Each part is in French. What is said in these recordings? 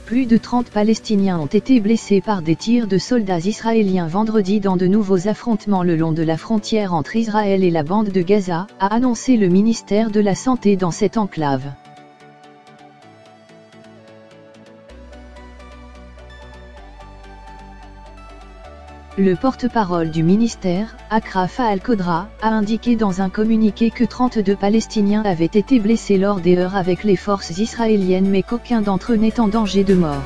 Plus de 30 Palestiniens ont été blessés par des tirs de soldats israéliens vendredi dans de nouveaux affrontements le long de la frontière entre Israël et la bande de Gaza, a annoncé le ministère de la Santé dans cette enclave. Le porte-parole du ministère, Akraf Al-Qodra, a indiqué dans un communiqué que 32 Palestiniens avaient été blessés lors des heurts avec les forces israéliennes mais qu'aucun d'entre eux n'est en danger de mort.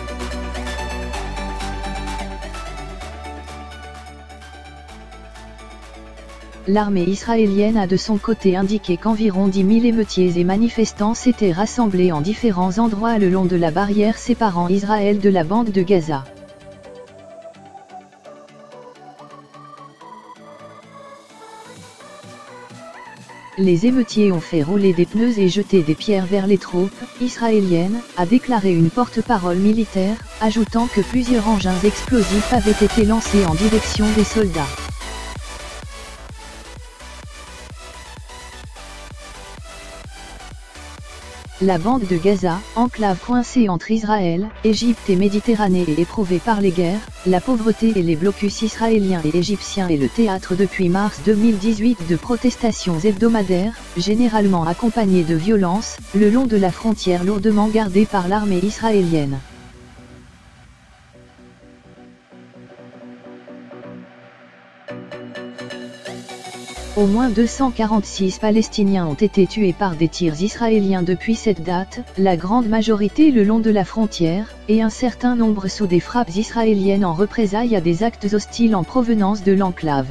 L'armée israélienne a de son côté indiqué qu'environ 10 000 émeutiers et manifestants s'étaient rassemblés en différents endroits le long de la barrière séparant Israël de la bande de Gaza. Les émeutiers ont fait rouler des pneus et jeter des pierres vers les troupes israéliennes, a déclaré une porte-parole militaire, ajoutant que plusieurs engins explosifs avaient été lancés en direction des soldats. La bande de Gaza, enclave coincée entre Israël, Égypte et Méditerranée et éprouvée par les guerres, la pauvreté et les blocus israéliens et égyptiens est le théâtre depuis mars 2018 de protestations hebdomadaires, généralement accompagnées de violences, le long de la frontière lourdement gardée par l'armée israélienne. Au moins 246 Palestiniens ont été tués par des tirs israéliens depuis cette date, la grande majorité le long de la frontière, et un certain nombre sous des frappes israéliennes en représailles à des actes hostiles en provenance de l'enclave.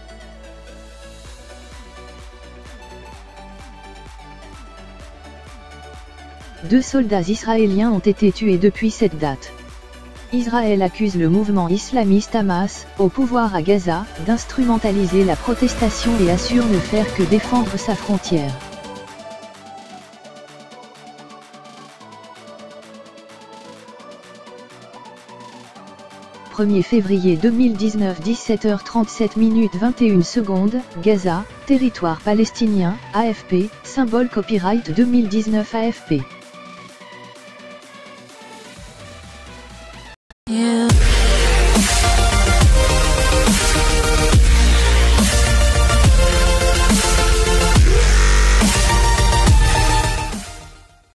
Deux soldats israéliens ont été tués depuis cette date. Israël accuse le mouvement islamiste Hamas, au pouvoir à Gaza, d'instrumentaliser la protestation et assure ne faire que défendre sa frontière. « 1er février 2019 17h37 21 secondes, Gaza, territoire palestinien, AFP, symbole copyright 2019 AFP.